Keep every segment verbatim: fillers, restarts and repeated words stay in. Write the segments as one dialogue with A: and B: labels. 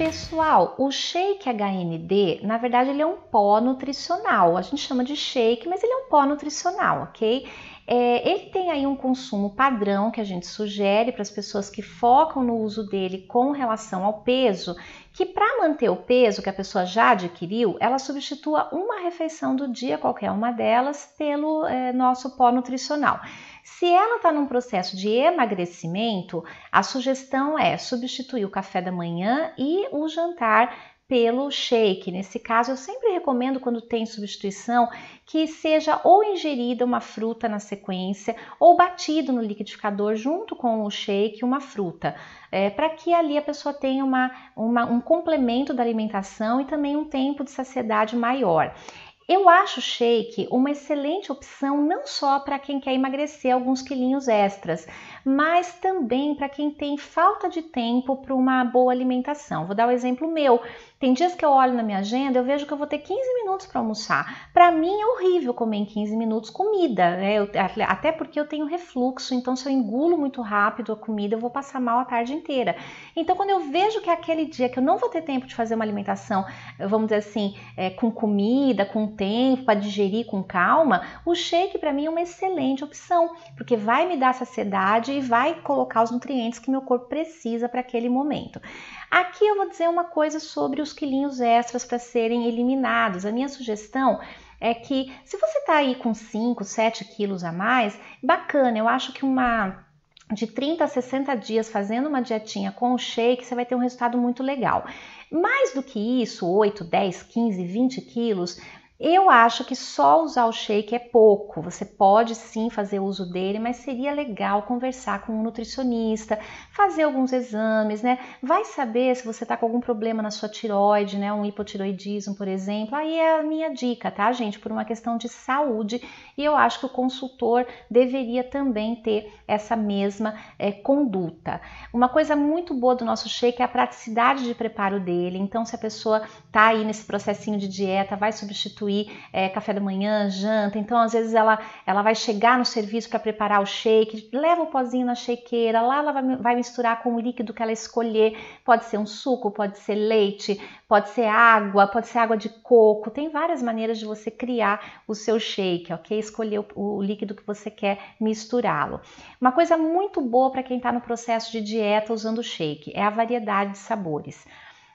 A: Pessoal, o shake H N D, na verdade, ele é um pó nutricional. A gente chama de shake, mas ele é um pó nutricional, ok? É, ele tem aí um consumo padrão que a gente sugere para as pessoas que focam no uso dele com relação ao peso, que para manter o peso que a pessoa já adquiriu, ela substitua uma refeição do dia, qualquer uma delas, pelo é, nosso pó nutricional. Se ela está num processo de emagrecimento, a sugestão é substituir o café da manhã e o jantar pelo shake. Nesse caso, eu sempre recomendo, quando tem substituição, que seja ou ingerida uma fruta na sequência ou batido no liquidificador junto com o shake uma fruta, é, para que ali a pessoa tenha uma, uma, um complemento da alimentação e também um tempo de saciedade maior. Eu acho o shake uma excelente opção não só para quem quer emagrecer alguns quilinhos extras, mas também para quem tem falta de tempo para uma boa alimentação. Vou dar um exemplo meu. Tem dias que eu olho na minha agenda, eu vejo que eu vou ter quinze minutos para almoçar. Para mim é horrível comer em quinze minutos comida, né? Eu, até porque eu tenho refluxo, então se eu engulo muito rápido a comida, eu vou passar mal a tarde inteira. Então quando eu vejo que é aquele dia que eu não vou ter tempo de fazer uma alimentação, vamos dizer assim, é, com comida, com tempo, para digerir com calma, o shake para mim é uma excelente opção, porque vai me dar saciedade e vai colocar os nutrientes que meu corpo precisa para aquele momento. Aqui eu vou dizer uma coisa sobre os quilinhos extras para serem eliminados. A minha sugestão é que, se você está aí com cinco, sete quilos a mais, bacana, eu acho que uma de trinta a sessenta dias fazendo uma dietinha com o shake, você vai ter um resultado muito legal. Mais do que isso, oito, dez, quinze, vinte quilos, eu acho que só usar o shake é pouco. Você pode sim fazer uso dele, mas seria legal conversar com um nutricionista, fazer alguns exames, né? Vai saber se você tá com algum problema na sua tireoide, né? Um hipotiroidismo, por exemplo. Aí é a minha dica, tá, gente? Por uma questão de saúde. E eu acho que o consultor deveria também ter essa mesma é, conduta. Uma coisa muito boa do nosso shake é a praticidade de preparo dele. Então, se a pessoa tá aí nesse processinho de dieta, vai substituir É, café da manhã, janta, então às vezes ela, ela vai chegar no serviço para preparar o shake, leva o pozinho na shakeira, lá ela vai, vai misturar com o líquido que ela escolher, pode ser um suco, pode ser leite, pode ser água, pode ser água de coco, tem várias maneiras de você criar o seu shake, ok? Escolher o, o líquido que você quer misturá-lo. Uma coisa muito boa para quem está no processo de dieta usando o shake é a variedade de sabores.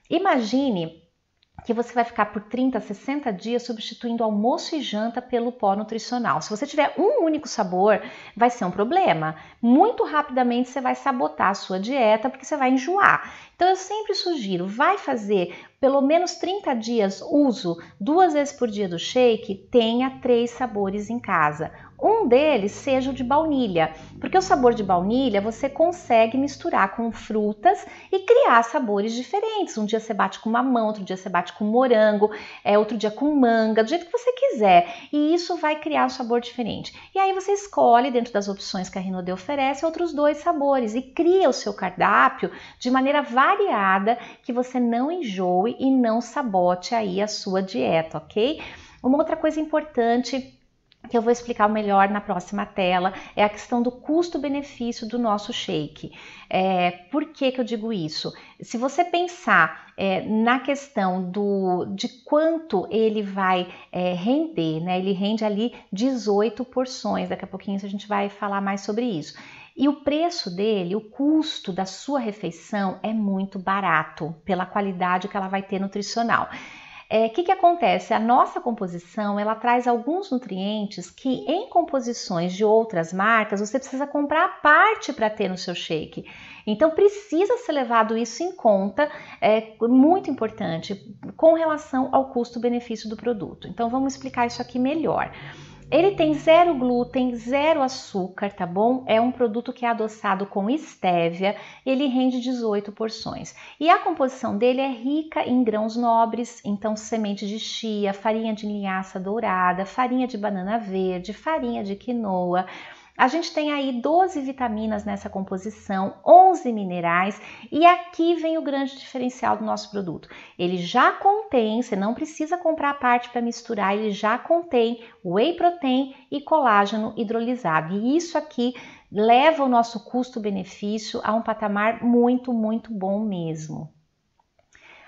A: Imagine que você vai ficar por trinta, sessenta dias substituindo almoço e janta pelo pó nutricional. Se você tiver um único sabor, vai ser um problema. Muito rapidamente você vai sabotar a sua dieta, porque você vai enjoar. Então eu sempre sugiro, vai fazer pelo menos trinta dias uso duas vezes por dia do shake, tenha três sabores em casa. Um deles seja o de baunilha, porque o sabor de baunilha você consegue misturar com frutas e criar sabores diferentes. Um dia você bate com mamão, outro dia você bate com morango, é, outro dia com manga, do jeito que você quiser. E isso vai criar um sabor diferente. E aí você escolhe, dentro das opções que a Rinode oferece, outros dois sabores e cria o seu cardápio de maneira variada, que você não enjoe e não sabote aí a sua dieta, ok? Uma outra coisa importante que eu vou explicar melhor na próxima tela, é a questão do custo-benefício do nosso shake. É, por que que eu digo isso? Se você pensar é, na questão do, de quanto ele vai é, render, né? Ele rende ali dezoito porções, daqui a pouquinho a gente vai falar mais sobre isso. E o preço dele, o custo da sua refeição é muito barato, pela qualidade que ela vai ter nutricional. O é, que, que acontece? A nossa composição, ela traz alguns nutrientes que em composições de outras marcas você precisa comprar à parte para ter no seu shake. Então precisa ser levado isso em conta, é muito importante, com relação ao custo-benefício do produto. Então vamos explicar isso aqui melhor. Ele tem zero glúten, zero açúcar, tá bom? É um produto que é adoçado com estévia, ele rende dezoito porções. E a composição dele é rica em grãos nobres, então semente de chia, farinha de linhaça dourada, farinha de banana verde, farinha de quinoa. A gente tem aí doze vitaminas nessa composição, onze minerais, e aqui vem o grande diferencial do nosso produto. Ele já contém, você não precisa comprar a parte para misturar, ele já contém whey protein e colágeno hidrolisado. E isso aqui leva o nosso custo-benefício a um patamar muito, muito bom mesmo.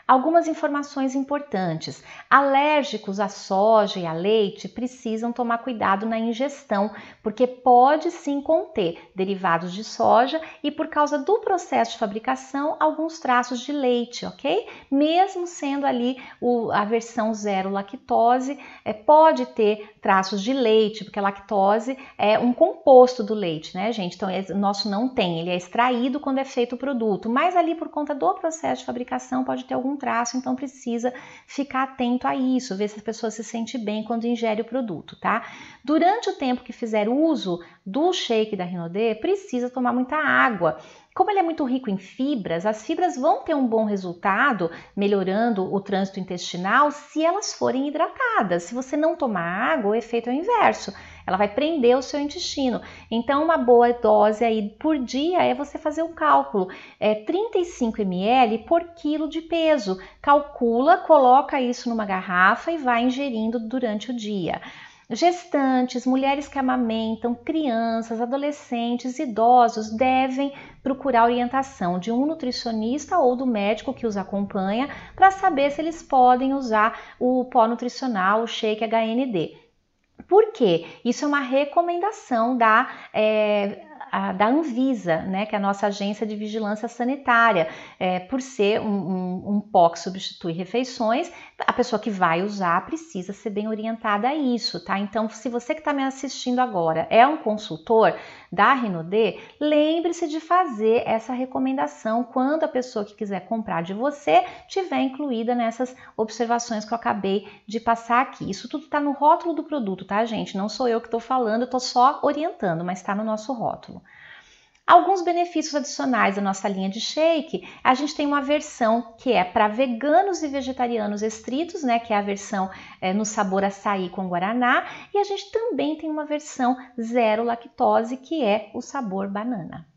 A: Algumas informações importantes. Alérgicos à soja e a leite precisam tomar cuidado na ingestão, porque pode sim conter derivados de soja e, por causa do processo de fabricação, alguns traços de leite, ok? Mesmo sendo ali o, a versão zero lactose, é, pode ter traços de leite, porque a lactose é um composto do leite, né, gente? Então, o nosso não tem, ele é extraído quando é feito o produto, mas ali por conta do processo de fabricação pode ter algum traço, então precisa ficar atento a isso, ver se a pessoa se sente bem quando ingere o produto, tá? Durante o tempo que fizer uso do shake da Rinodê, precisa tomar muita água. Como ele é muito rico em fibras, as fibras vão ter um bom resultado, melhorando o trânsito intestinal, se elas forem hidratadas. Se você não tomar água, o efeito é o inverso. Ela vai prender o seu intestino. Então, uma boa dose aí por dia é você fazer o cálculo. É trinta e cinco mililitros por quilo de peso. Calcula, coloca isso numa garrafa e vai ingerindo durante o dia. Gestantes, mulheres que amamentam, crianças, adolescentes, idosos devem procurar orientação de um nutricionista ou do médico que os acompanha para saber se eles podem usar o pó nutricional, o shake H N D. Por quê? Isso é uma recomendação da, é, a, da Anvisa, né, que é a nossa agência de vigilância sanitária, é, por ser um, um, um pó que substitui refeições, a pessoa que vai usar precisa ser bem orientada a isso, tá? Então, se você que está me assistindo agora é um consultor da Rinodê, lembre-se de fazer essa recomendação quando a pessoa que quiser comprar de você tiver incluída nessas observações que eu acabei de passar aqui. Isso tudo está no rótulo do produto, tá, gente? Não sou eu que estou falando, eu estou só orientando, mas está no nosso rótulo. Alguns benefícios adicionais da nossa linha de shake, a gente tem uma versão que é para veganos e vegetarianos estritos, né, que é a versão é, no sabor açaí com guaraná, e a gente também tem uma versão zero lactose, que é o sabor banana.